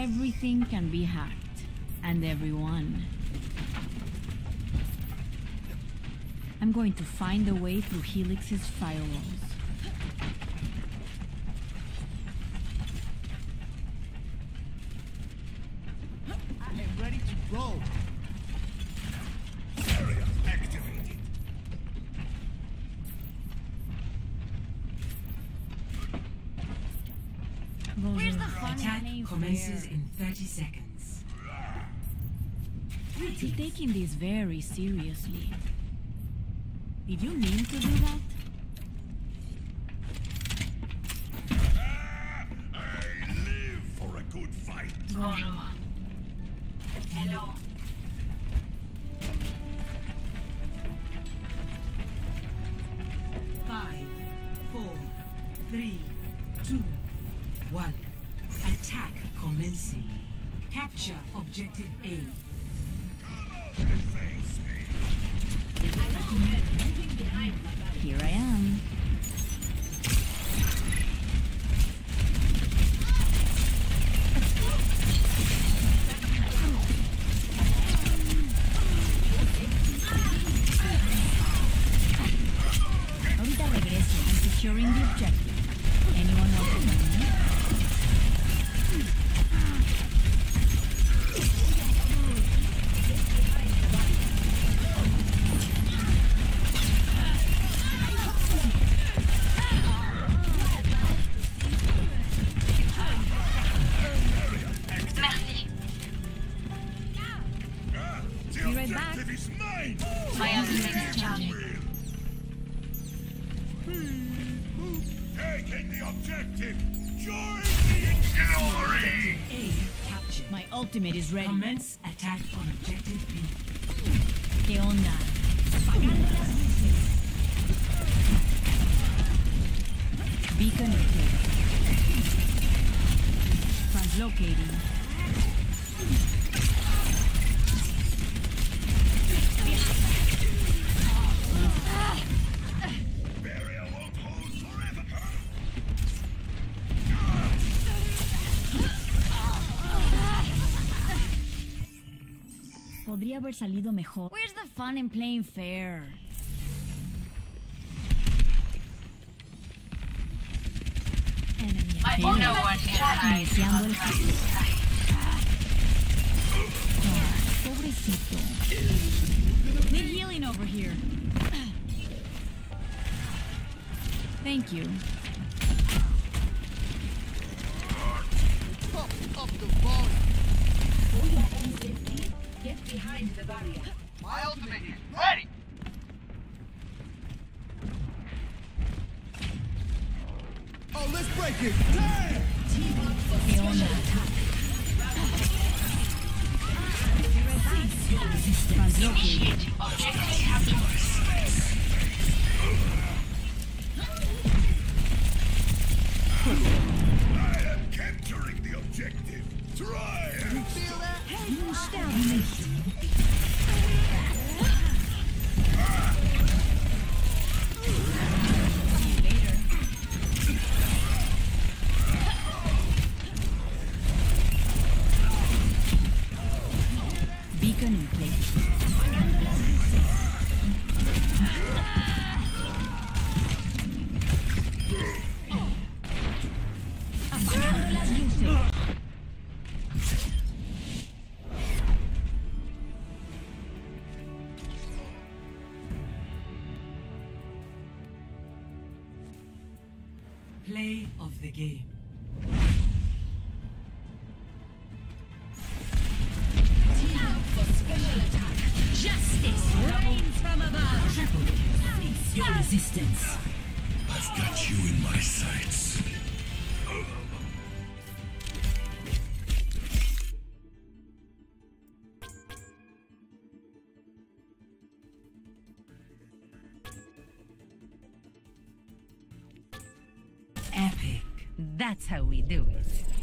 Everything can be hacked, and everyone. I'm going to find a way through Helix's firewalls. I am ready to go. Area activated. Where's the fun Attack in commences in 30 seconds. You're taking this very seriously. Did you mean to do that? I live for a good fight. Hello. Five, four, three, two, one. Attack commencing. Capture objective A. Here I am. Ahorita regreso. I'm securing the objective. Anyone want to join me? The right back. objective is mine. My ultimate is charging. Taking the objective. Join the glory. A captured. My ultimate is ready. Commence attack on objective B. ¿Qué onda? Beacon replaced. Translocating. Barrier won't hold forever. Podría haber salido mejor. Where's the fun in playing fair? Enemy iniciando el juego. Pobrecito. Need healing over here. Thank you. Pump up the volume. Get behind the barrier. My ultimate is ready. Oh, let's break it. Damn! ¿Qué onda? Translocating. I am capturing the objective. Try You and feel that? Beacon in place. Apagando las luces. Play of the game. Justice reigns from above. Triple kill. Your resistance. I've got you in my sights. Epic. That's how we do it.